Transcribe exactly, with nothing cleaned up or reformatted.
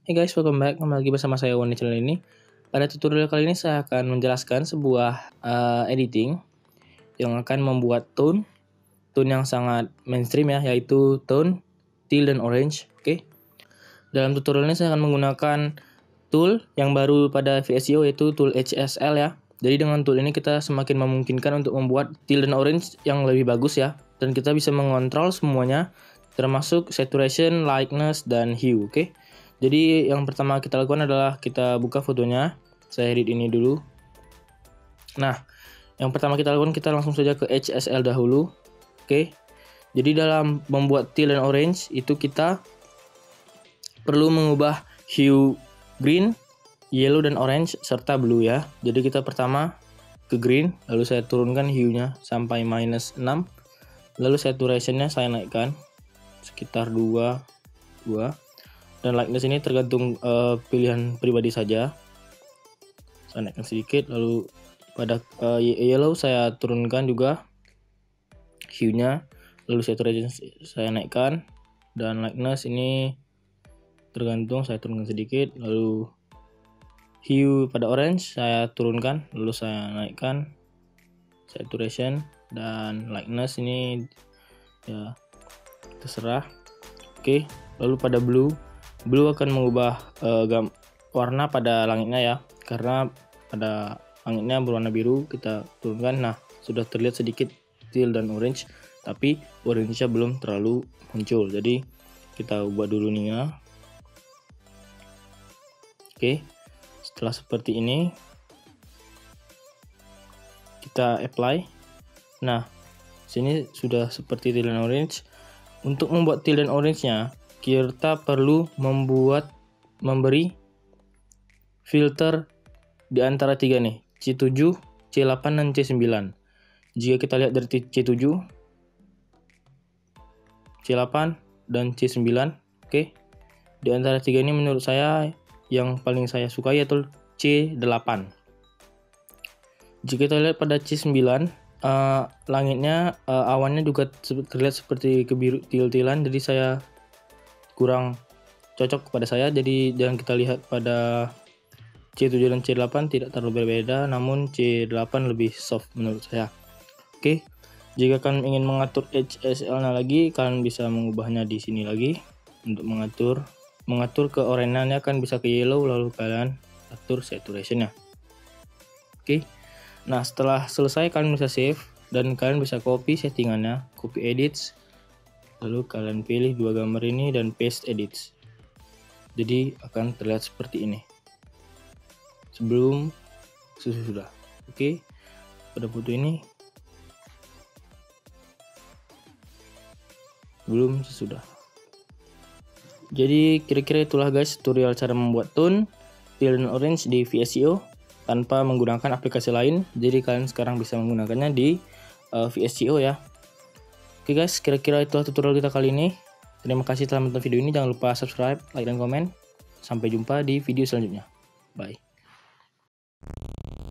Hey guys, welcome back. Kembali lagi bersama saya Wan di channel ini. Pada tutorial kali ini saya akan menjelaskan sebuah uh, editing yang akan membuat tone tone yang sangat mainstream ya, yaitu tone teal dan orange. Oke. Okay? Dalam tutorial ini saya akan menggunakan tool yang baru pada V S C O, yaitu tool H S L ya. Jadi dengan tool ini kita semakin memungkinkan untuk membuat teal dan orange yang lebih bagus ya, dan kita bisa mengontrol semuanya termasuk saturation, lightness, dan hue. Oke. Okay? Jadi yang pertama kita lakukan adalah kita buka fotonya. Saya edit ini dulu. Nah, yang pertama kita lakukan, kita langsung saja ke H S L dahulu. Oke. Jadi dalam membuat teal dan orange itu kita perlu mengubah hue green, yellow, dan orange serta blue ya. Jadi kita pertama ke green, lalu saya turunkan hue-nya sampai minus enam. Lalu saturation-nya saya naikkan sekitar dua, dua. Dan lightness ini tergantung uh, pilihan pribadi saja. Saya naikkan sedikit, lalu pada uh, yellow saya turunkan juga hue-nya, lalu saturation saya naikkan, dan lightness ini tergantung, saya turunkan sedikit, lalu hue pada orange saya turunkan, lalu saya naikkan saturation, dan lightness ini ya terserah. Oke, lalu pada blue Blue akan mengubah uh, gam warna pada langitnya ya, karena pada langitnya berwarna biru, kita turunkan. Nah, sudah terlihat sedikit teal dan orange, tapi orange-nya belum terlalu muncul. Jadi kita ubah dulu nih ya. Oke, setelah seperti ini kita apply. Nah, sini sudah seperti teal dan orange. Untuk membuat teal dan orange-nya, kita perlu membuat memberi filter di antara tiga nih, C tujuh, C delapan, dan C sembilan. Jika kita lihat dari C tujuh, C delapan, dan C sembilan, oke. Di antara tiga ini menurut saya yang paling saya suka yaitu C delapan. Jika kita lihat pada C sembilan, uh, langitnya, uh, awannya juga terlihat seperti kebiru til-tilan, jadi saya kurang cocok kepada saya. Jadi jangan kita lihat pada C tujuh dan C delapan tidak terlalu berbeda, namun C delapan lebih soft menurut saya. Oke, jika kalian ingin mengatur H S L-nya lagi, kalian bisa mengubahnya di sini lagi. Untuk mengatur mengatur ke oranye-nya kan bisa ke yellow, lalu kalian atur saturation-nya. Oke. Nah, setelah selesai kalian bisa save dan kalian bisa copy settingannya, copy edits. Lalu kalian pilih dua gambar ini dan paste edits. Jadi akan terlihat seperti ini sebelum sesudah. Oke, pada foto ini belum sesudah. Jadi kira-kira itulah guys tutorial cara membuat tone teal dan orange di V S C O tanpa menggunakan aplikasi lain. Jadi kalian sekarang bisa menggunakannya di uh, V S C O ya. Oke guys, kira-kira itulah tutorial kita kali ini. Terima kasih telah menonton video ini. Jangan lupa subscribe, like, dan komen. Sampai jumpa di video selanjutnya. Bye.